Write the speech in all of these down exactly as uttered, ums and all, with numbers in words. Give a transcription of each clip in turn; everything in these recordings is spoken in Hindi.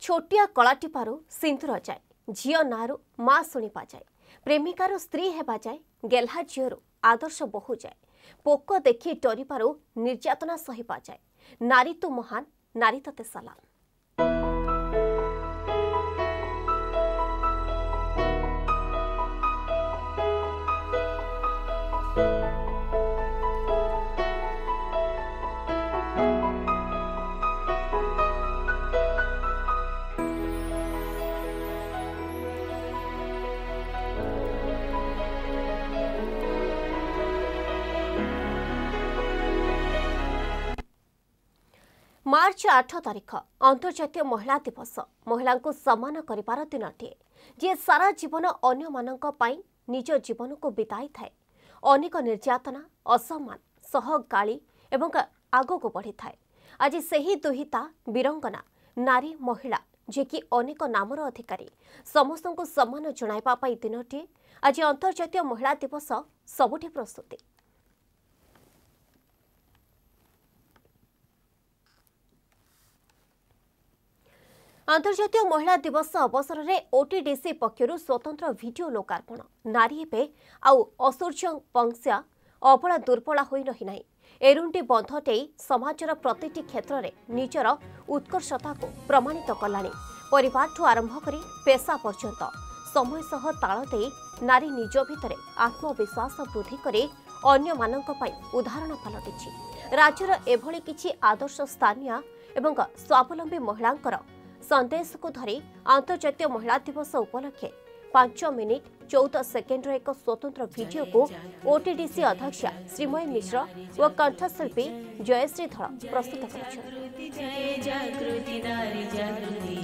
छोटिया कलाटिपारू सिंदूर जाए झील नारू माँ शुणा जाए प्रेमिकार स्त्री हेबा जाए गेल्हा झीलू आदर्श बहु जाए पोक देखि डरिपारू निर्यातना सहिपा जाए नारी तू महान नारी तते सलाम। मार्च आठ तारिख अंतर्जातीय महिला दिवस महिला को सम्मान करिबार दिनटिए जे सारा जीवन अन्य मानक पाई निज जीवन को बिताई थाए अनेक निर्यातना असम्मान सह गाली एवं आगो को बढ़ी थाए। आज सही दुहिता वीरंगना नारी महिला जे कि अनेक नामर अधिकारी समस्त को सम्मान जणाइबा पाई दिनटिए आज अंतर्जातीय महिला दिवस सबुठी प्रस्तुति। अंतर्जातीय महिला दिवस अवसर में ओटीडीसी पक्षर स्वतंत्र वीडियो लोकार्पण नारी एवं आउ असूर्य पंक्षा अबला दुर्बला होई रही नहीं एरुंटी बंध टे समाजर प्रतिटी क्षेत्र में निजर उत्कर्षता को प्रमाणित कलानी परिवार ठू आरंभ करी पेशा पर्यंत समय सह ताल दे नारी निज भितर आत्मविश्वास वृद्धि करे अन्य मानक पई उदाहरण पलटिछि। राज्यर एभली किछि आदर्श स्थानीय एवं स्वावलंबी महिलांकर संदेश को धरी अंतर्जातीय महिला दिवस उपलक्षे पांच मिनिट चौदह सेकेंड एक स्वतंत्र वीडियो को ओटीडीसी अध्यक्षा श्रीमयी मिश्र व कंठशिल्पी जयश्री धड़ प्रस्तुत करेछन। जय जागृति नारी जागृति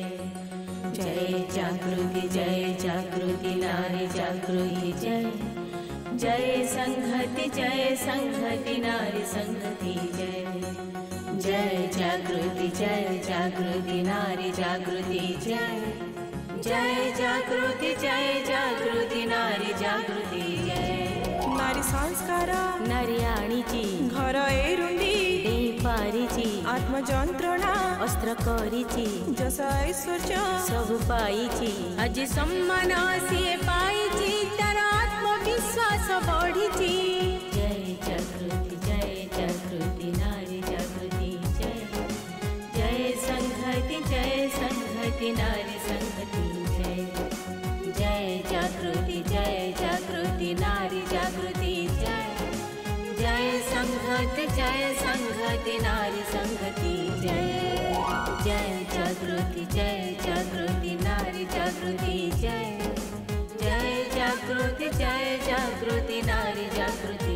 जय जागृति जय जागृति नारी जागृति जय जय संहति जय संहति नारी संहति जय जय जागृति जय जागृति नारी जागृति जय जय जागृति जय जागृति नारी जागृति जय नारी संस्कार नारी आनीची घर एरुंदी देई पारिची आत्म जंत्रणा अस्त्र करिची जस ऐश्वर्य सब पाइची आज सम्मान सिए पाइची तार आत्मविश्वास बढ़िची जय जागृति जय जागृति नारी जागृति जय जय संहति जय संहति नारी संहति जय जय जागृति जय जागृति नारी जागृति जय जय संहति जय संहति नारी संहति जय जय जागृति जय जागृति नारी जागृति जय जय जागृति जय जागृति नारी जागृति